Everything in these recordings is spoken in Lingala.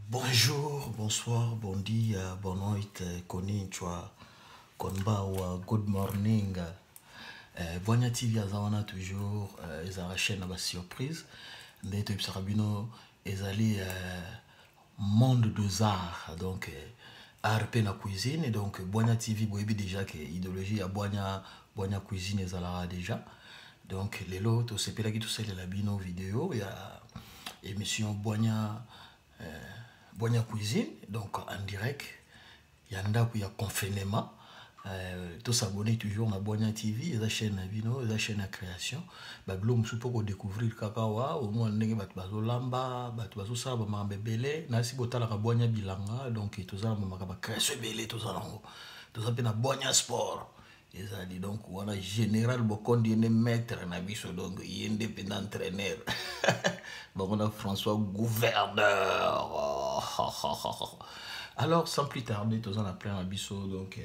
Bonjour, bonsoir, bon dia, bon nuit, konnichiwa, konbawa, good morning. Boigna TV azawana toujours, ezala chaîne à surprise. Ndeto ibsarabino ezali monde des arts, donc art pe na cuisine. Donc Boigna TV boyebi déjà que idéologie ya Boigna cuisine ezala déjà. Donc les lots c'est pela qui tout c'est la bino vidéo ya émission Boigna cuisine, donc en direct. Il y a un confinement. Tout s'abonner toujours à Boigna TV, la chaîne Vino, la chaîne de création. Bablom sous pour découvrir Kakawa, au moins on bat bazo lamba, bat bazo ça, ba mambe belé, nasi botala ka Boigna bilanga, donc tout ça ba makaba création belé tout ça lango. Tout ça na Boigna sport. Et ça dit donc voilà général Bokondi est maître na biso donc il est indépendant entraîneur. Bon on a François gouverneur. Alors sans plus tarder tous en après un biso donc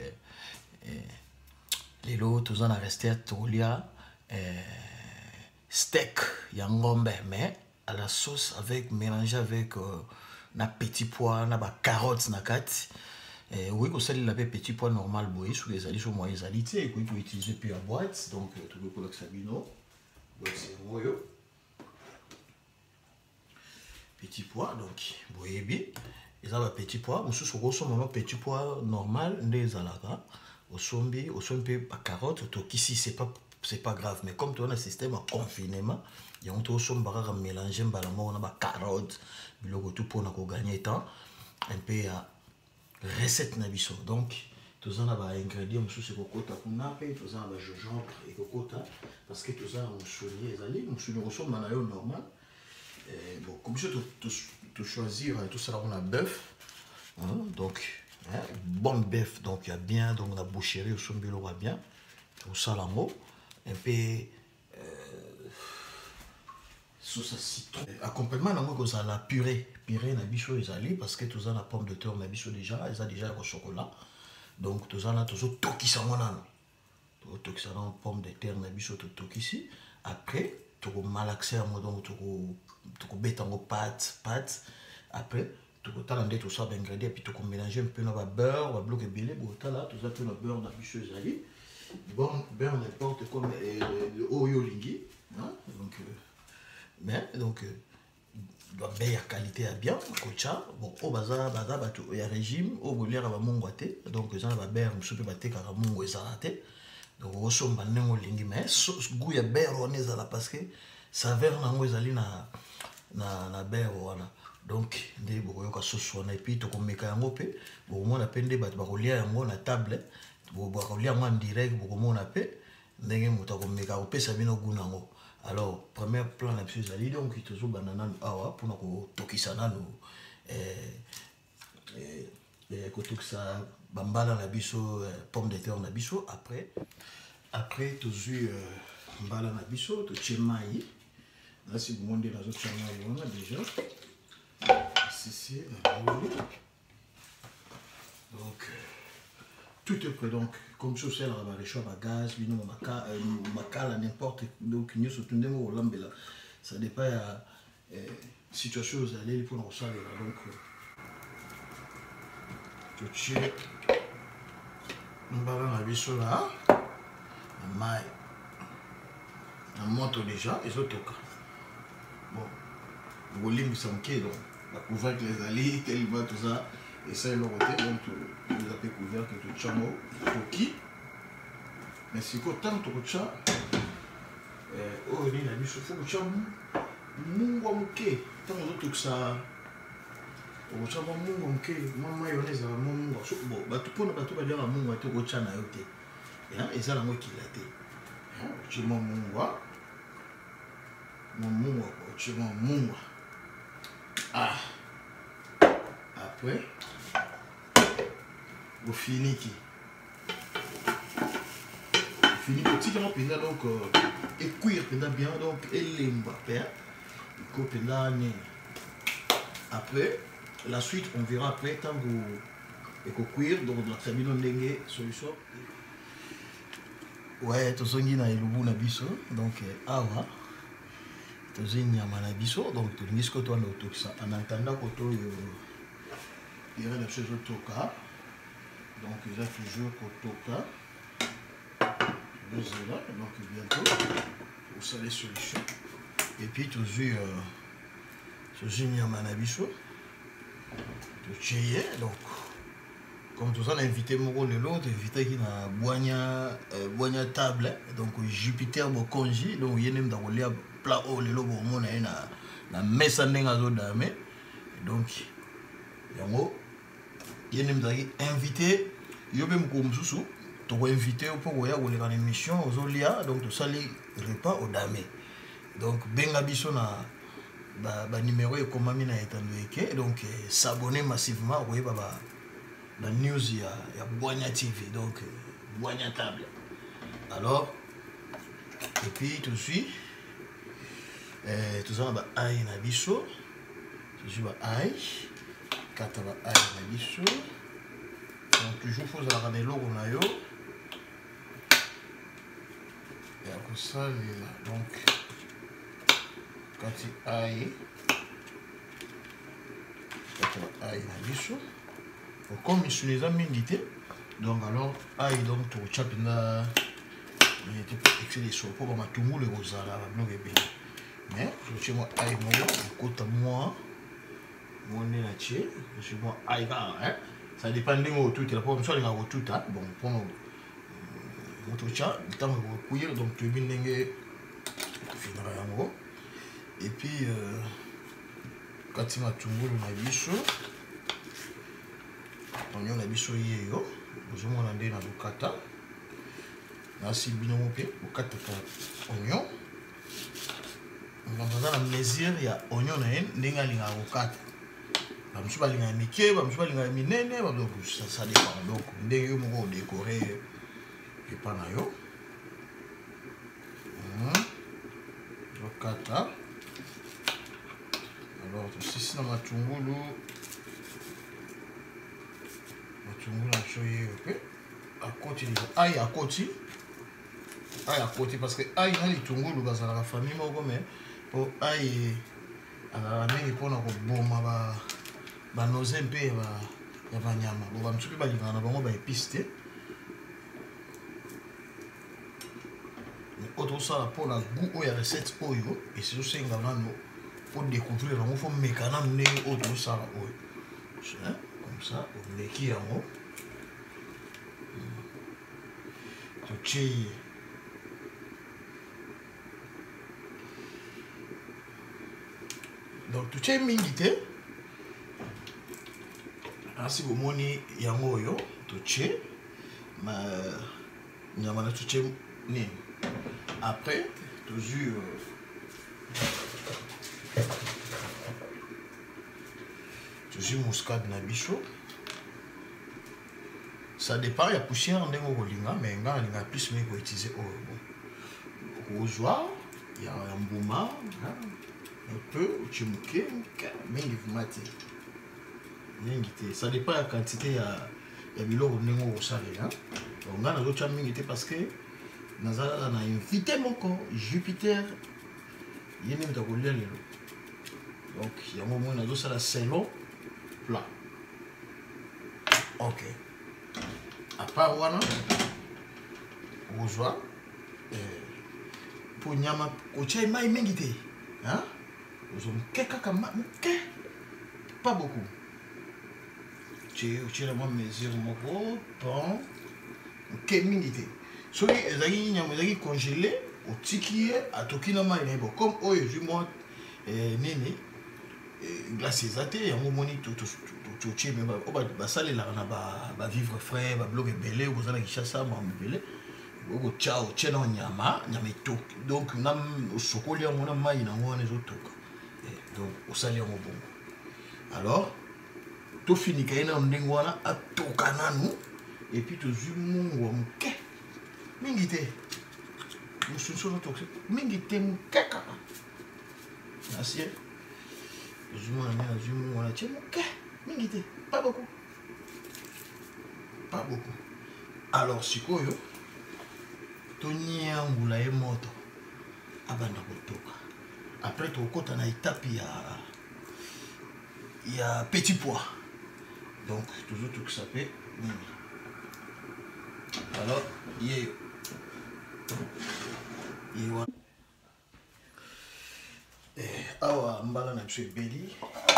les lots tous en a resté à Tolia steak yangombe mais à la sauce avec mélangé avec na petit pois na ba carottes na kati. Oui, vous savez, la petit pois normal, boy, sous les alliés, sur moi, les alliés, et puis vous utilisez puis la boîte, donc tout le coup, Sabino, boîte c'est moyo, petit pois, donc, boy, bien, ils ont un petit pois, on se ressemble à un petit pois normal, des alaga, au sombi, pas carotte, donc ici, c'est pas grave, mais comme tu as un système de confinement, il y a un peu de mélanger, on a carotte, tout pour gagner temps, un peu recette nabiso donc tous en a ingrédients sous ce cocotte kuna pe tous en a gingembre et cocotte parce que tous en a musuli ezali musuli ressemble à un normal bon comme ça tu choisir tout ça on a bœuf donc bon bœuf donc il y a bien donc la boucherie au sombelo va bien tout ça la mot un peu sauce à citron. Accompagnement, on a la purée na bicho ezali parce que tout ça la pomme de terre na bicho déjà, ils a déjà le chocolat. Donc tout ça là tout toki ça monana. Tout toki ça pomme de terre na bicho tout toki ici. Après tu malaxer à moi donc tu bête en pâte. Après tu talender tout ça d'ingrédients puis tu mélanger un peu dans beurre, va bloquer belé, bon là tout ça tu le beurre na bicho ezali. Bon beurre n'importe comme le oyo lingi, donc mais donc doit bien qualité à bien cocha bon au bazar bateau il y a régime au bolier à mongoité donc ça va bien je peux battre car mongo ezalaté donc au somba nengo lingi mais goût ya beurre on est là parce que saveur nango ezali na beurre voilà donc ndé bokoyo ka sauce on et puis to komeka yango pe bon moi na pende bat ba kolia yango na table bo ba kolia en direct boko mona pe ndenge moto komeka opesa bino goût nango. Alors, premier plan de M. Zali, donc il y a banana awa pour nous tokisana nous kotokisa bambala na biso pomme de terre na biso après tu mbala na biso to chemai là si vous demandez la autre chemai on a déjà c'est donc tout est prêt donc comme ça c'est la réchauffe à gaz bino makala n'importe donc nous surtout ndemo lambela ça dépend à situation vous allez pour nous ça donc tu sais mbala na biso là mai on monte déjà et autres bon vous limbez ça ok donc la couvercle les alliés tel va tout ça et ça est le côté donc vous avez couvert que tout chamo toki mais si autant tout ça oh ni la biso faut chamo mungo muke tant tout ça au chamo mungo muke mama mayonnaise la mungo bon ba tout pour ba tout ba dire mungo to ko chana yote et ça la moi qui l'a été chamo mungo chamo mungo après vous finissez petit donc et cuire bien donc et l'embapper après la suite on verra après tant que vous cuire donc la sabino ndenge solution ouais to songi na ilubu na biso donc awa to zinyama na biso donc to nisco to na autoxa en attendant que to purée na biso ezotoka donc eza toujours kotoka là donc bientôt osala solution et puis tozwi nyama na biso totie donc comme tout ça l'invité moko lelo toinvitaki na bwanya table donc Jupiter Bokonji donc ye nde kolia plat oyo lelo bomona ye na mesa ndenge azodame donc yango ye nde mzalaki invité yo mpe mokolo mosusu tokoinvite mpo koya koleka na émission ozolia donc tosali repas odame donc benga biso na numéro ekomami na etando eke donc s'abonner massivement koyeba la news ya Bwanya TV donc Bwanya table alors et puis tout de suite tout ça ba aïe na biso tout suite ba aïe kata ba aïe na biso donc toujours faut la na eloko na yo ya kosalela donc kati aïe kata ba aïe na biso comme il les a mingi donc alors aïe donc tu chapina il était excellent sur pour ma tout le rosala la bloc et mais je suis moi aïe moi côté moi on est là chez je suis moi aïe hein ça dépend de moi tout la pour ça les gars tout ça bon pour notre chat temps de couiller donc tu bien dingue finira en gros et puis quand tu m'as tout le biso oignon na biso yeyo ozomona nde na bokata nasi bino mpe bokataka oignon baza na mesure ya oignon na ye ndenge alingaka kokata bamosusu balingaka mike bamosusu balingaka minene ça dépend donc ndenge yo moko odécore epa na yo okata alors tosisi na matungulu matungulu achoye ok à côté aïe à côté parce que aïe na litungulu bazala la famille moko mais pour aïe ala mingi pona ko boma ba noze mpe ya banyama bo ba msupi balingana na bango ba épice te mais autre ça pour la goût oyo ya recette oyo et c'est aussi nganano pour découvrir yango faut mekana ndenge autre ça oyo comme ça on meki yango totie donc totie mingi te asi bomoni yango oyo totie ma nyama na totie nini après toujours muscade na biso ça dépend ya poussière ndenge okolinga mais nga nalinga plus mais koutiliser oyo bon kozwa ya mbuma un peu uchimuke mingi vumati mingi te ça dépend ya quantité ya biloko ndenge okosalela donc nga nazotia mingi te parce que nazala na invité moko Jupiter ye nde moto akolia lelo donc yango moi nazosala selon plat ok à part wana ozwa po nyama kotia mai mingi te hein ozomoke kaka moke pas beaucoup otie na mwa mesure moko bon moke mingi te soki ezalaki nyama ezalaki congélé otiki ye atoki na mai na ye bon comme oyo ezwi mwa nini glace eza te yango omoni totie me basalelaka na bavivre frais babiloko ebele okoza na kishasa mama ebele okotia otie na nyama etoki donc osokoli yango na mai nango wana ezotoka donc osali yango bongo alors tofinika ye na ndenge wana atoka nanu epuis tozwi mungu ya moke mingi te mosusu otoka mingi te moke kaka asie ozomona nde nazwi mungu wana tie moke mingi te pas beaucoup alors sikoyo toniangula ye moto abanda kotoka après tokota na étape ya petit pois Donc toujours tout ça peut. Alors il awa mbala na biso ebeli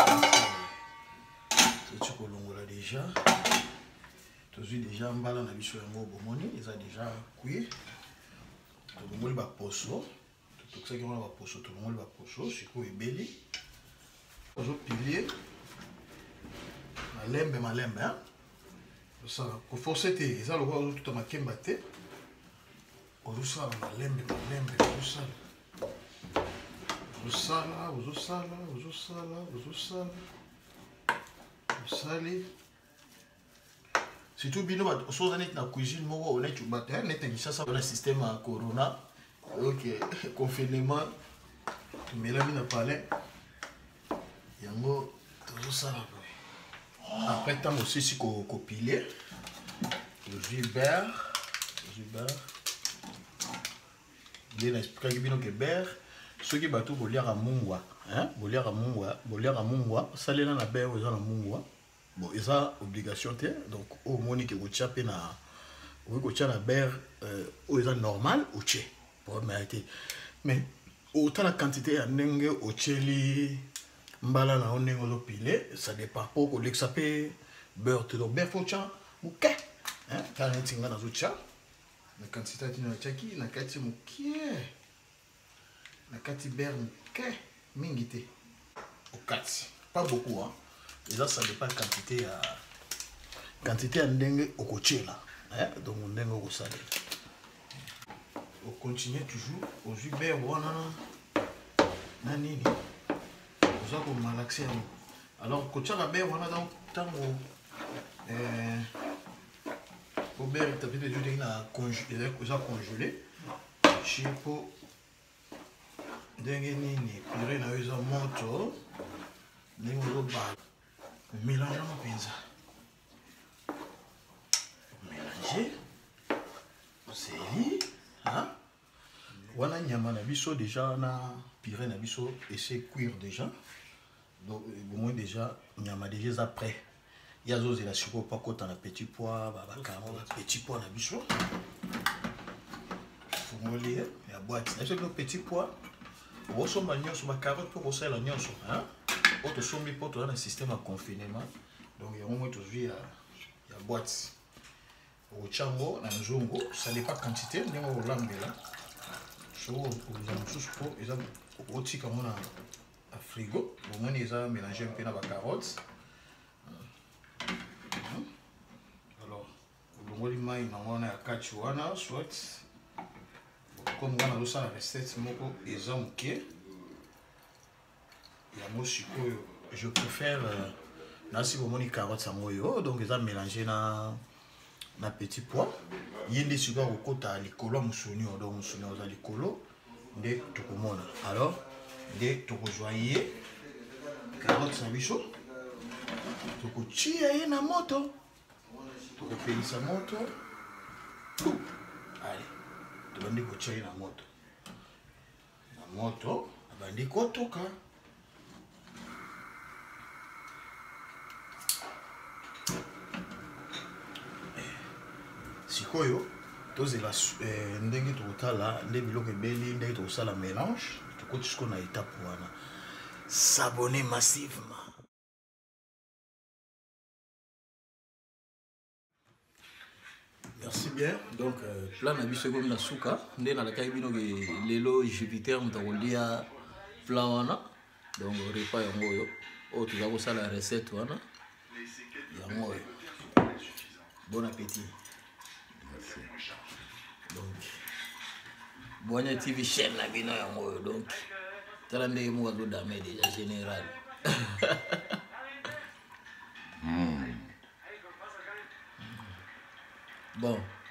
toti kolongola déjà tozwi déjà mbala na biso yango bomoni eza déjà cuit tolongoli baposo totokisaki wana baposo tolongoli baposo sikoyo ebeli ozopilie malembe osala koforce te eza lokola ozotuta makemba te ozosala malembe osali surtout bino osoza neti na cuisine moko oneti bato neti na Kinshasa na système ya corona ok confinement tomelami na palais yango tozosala après ntango osisi kopilie tozwi beurre nde na explikaki bino ke beurre soki bato boliaka mungwa salela na beurre eza na mungwa bon eza obligation te donc omoni ke kotia mpe na okoki kotia na beurre oyo eza normal otie problème te mais otala quantité ya ndenge otieli mbala na yo ndenge ozopile ça dépend po kolekisa mpe beurre te donc beurre fo tia moke tala neti nga nazotia na quantité ati natiaki na kati mokie na kati beurre moke mingi te okati pas beaucoup eza ça dépend quantité ya ndenge okotiela donc ndenge okosalela ocontinue toujours ozwi beurre wana na nini oza komalaxe yango alors kotiaka beurre wana donc ntango po beurre tapete ezo ndenge na eza congelé chi po ndenge nini purée na yo eza moto ndenge ozobala omélange yango mpenza omélange oseli wana nyama na biso déjà na purée na biso ese cuire déjà donc bomoi déjà nyama déjà eza prêt ya zozela sikoyo mpo akota na petit pois babakamo petit pois na biso fungoli ya boîte na biso bino petit pois okosomba nyonso bacarotte mpo kosalela nyonso oyo tosombi mpo toza na système ya confinement donc yango moi tozwi ya boîte okotia yango na nzongo ça dépend quantité ndenge okolambela so oza mosusu mpo eza okotika yango na frigo bomoni eza mélange mpe na bacarotte alors olongoli mai nango wana ya kati wana soit comme wana azosala recette moko eza moke yango sikoyo je préfère nasi bomoni carotte yango oyo donc eza mélange na petit pois ye nde sikoyo akokota likolo ya mosuni oyo donc mosuni oza likolo nde tokomona alors nde tokozwa ye carotte na biso tokotia ye na moto tokopelisa moto allez tobandi kotia ye na moto abandi kotoka sikoyo tozela ndenge tokotala nde biloko ebeli ndenge tokosala mélange tokoti sikoyo na étape wana s'abonner massivement. Merci bien. Donc, plan na biso comme na suka, nde na lakai bino ke lelo Jupiter mutakolia plan wana. Donc repas yango yo. O tu vas la recette wana. Yango yo. Bon appétit. Merci. Donc Boigna TV chaîne na bino yango yo. Donc tala nde mo ga do dame déjà général. Bon.